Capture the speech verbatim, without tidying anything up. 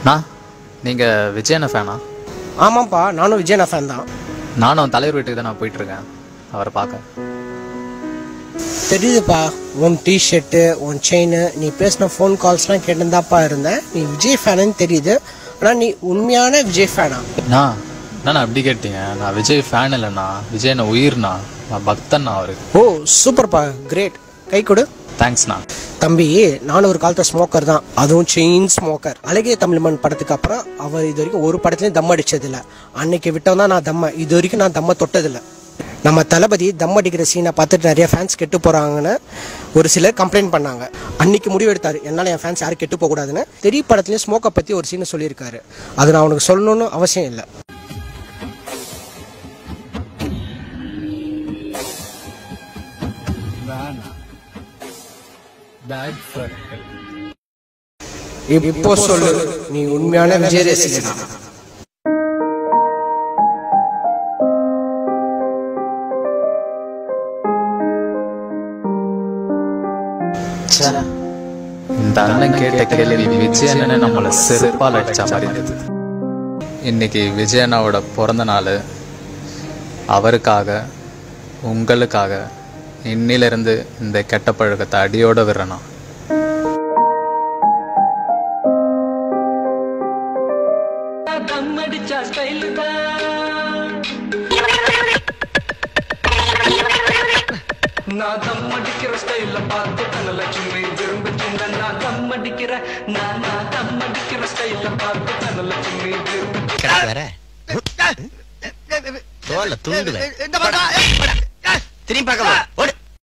நான் நீங்கள் விஜயண்ண ஃபேனா? ஆமாப்பா, நானும் விஜயண்ணா ஃபேன் தான். நானும் தலைவர் வீட்டுக்கு தான் நான் போயிட்டுருக்கேன் அவரை பார்க்க. தெரியுதுப்பா, உன் டிஷர்ட்டு உன் செயின் நீ பேசின ஃபோன் கால்ஸ்லாம் கேட்டுதாப்பா இருந்தேன். நீ விஜய் ஃபேனுன்னு தெரியுது, ஆனால் நீ உண்மையான விஜய் ஃபேனா? நான் நான் அப்படி கேட்டீங்க. நான் விஜய் ஃபேன் இல்லைண்ணா, விஜய் என்ன உயிர்ண்ணா, நான் பக்தண்ணா அவரு. ஓ சூப்பர்ப்பா, கிரேட். கை கொடு. தேங்க்ஸ்ண்ணா. தம்பி, நானும் ஒரு காலத்தை ஸ்மோக்கர் தான், அதுவும் செயின் ஸ்மோக்கர். அழகிய தமிழ்மண் படத்துக்கு அப்புறம் அவர் இது வரைக்கும் ஒரு படத்துலையும் தம் அடிச்சதில்லை. அன்னைக்கு விட்டோம் தான் நான் தம்ம, இது வரைக்கும் நான் தம்ம தொட்டதில்லை. நம்ம தளபதி தம் அடிக்கிற சீனை பார்த்துட்டு நிறைய ஃபேன்ஸ் கெட்டு போகிறாங்கன்னு ஒரு சிலர் கம்ப்ளைண்ட் பண்ணாங்க. அன்னைக்கு முடிவு எடுத்தார், என்னால் என் ஃபேன்ஸ் யாரும் கெட்டு போகக்கூடாதுன்னு. தெரிய படத்துலேயும் ஸ்மோக்கை பற்றி ஒரு சீனை சொல்லியிருக்காரு. அது நான் அவனுக்கு சொல்லணும்னு அவசியம் இல்லை. இப்போ சொல்லு, நீ உண்மையான விஜய் ரசிகனா? இந்த அண்ணன் கேட்ட கேள்வி விஜய் அண்ணனை நம்மளை செருப்பால் அடிச்ச மாதிரி இருந்தது. இன்னைக்கு விஜய் அண்ணாவோட பிறந்த நாள். அவருக்காக, உங்களுக்காக இன்னிலிருந்து இந்த கெட்ட பழக்கத்தை அடியோட விடுறேனா. நான் தம் அடிக்கிற ஸ்டைல பார்த்து தனலட்சுமி விரும்புகின்ற நான் தம் அடிக்கிற நான் நான் தம் அடிக்கிற ஸ்டைல பார்த்து தனலட்சுமி விரும்புகிற தோல்ல தூண்டுவேன். திரும்பி பார்க்கலாம்.